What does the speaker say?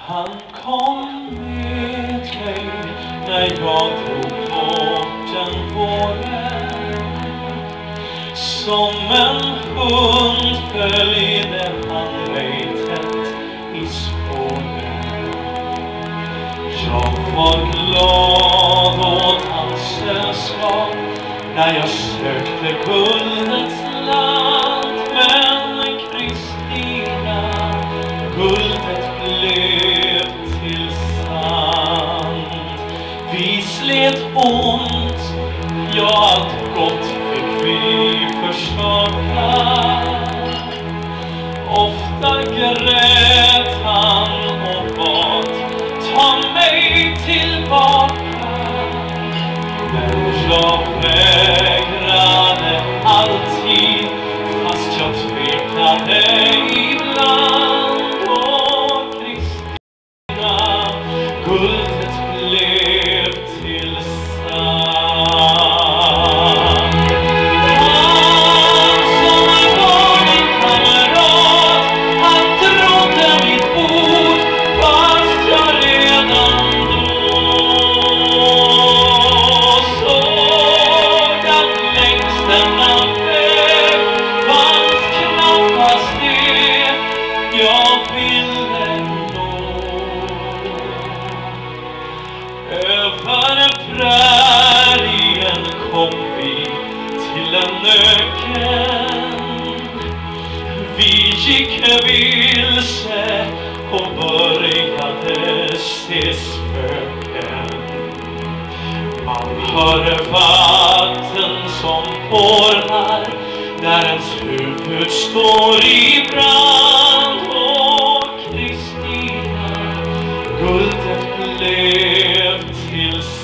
Han kom med mig när jag drog bort en våren. Som en hund följde han mig tätt i spåren. Jag var glad åt hans sällskap när jag sökte guldets land. Men Kristina, guldet blev till sand. Vi slet ont, ja allt gott fick vi försaka. Ofta grät han och bad, ta mig tillbaka. Men jag vägrade alltid, fast jag tvekade ibland. Och Kristina, guldet blev till sand. Han som var min kamrat, han trodde mitt ord, fast jag redan då såg att längs denna väg fanns knappast det jag ville nå. Över prärien kom vi till en öken. Vi gick vilse och började se spöken. Man hör vatten som porlar när ens huvud står i brand. Och Kristina, guldet blev till